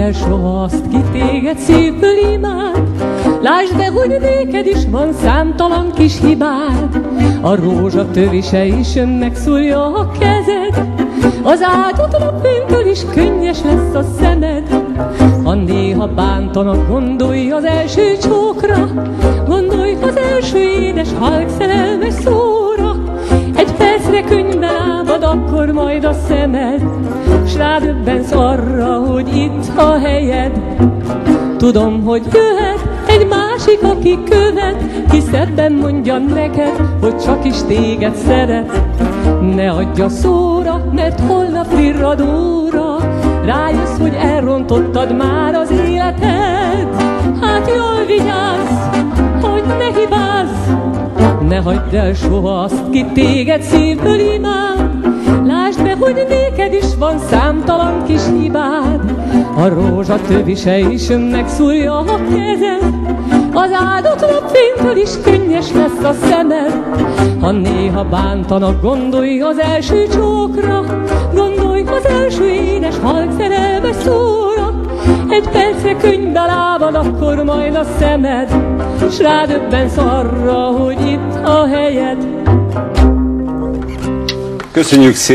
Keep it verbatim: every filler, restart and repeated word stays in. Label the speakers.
Speaker 1: el soha azt, ki téged szívből imád. Lásd be, hogy néked is van számtalan kis hibád. A rózsa tövise is megszúrja a kezed, az áldott napfénytől is könnyes lesz a szemed. Ha néha bántanak, gondolj az első csókra, gondolj az első édes, halk szerelmes szóra. Egy percre könnybe lábad, akkor majd a szemed, s rádöbbensz arra, hogy itt a helyed. Tudom, hogy jöhet egy másik, aki követ, ki szebben mondja neked, hogy csak is téged szeret. Ne adj a szóra, mert holnap virrad óra, rájössz, hogy elrontottad már az életed. Hát jól vigyázz, hogy ne hibázz, ne hagyd el soha azt, ki téged szívből imád. Lásd be, hogy néked is van számtalan kis hibád. A rózsa tövise is megszúrja a kezed, az áldott napfénytől is könnyes lesz a szemed. Ha néha bántanak, gondolj az első csókra, gondolj az első édes, halk szerelmes szóra. Egy percre könnybe lábad, akkor majd a szemed, s rádöbbensz arra, hogy itt a helyed.
Speaker 2: Köszönjük szépen!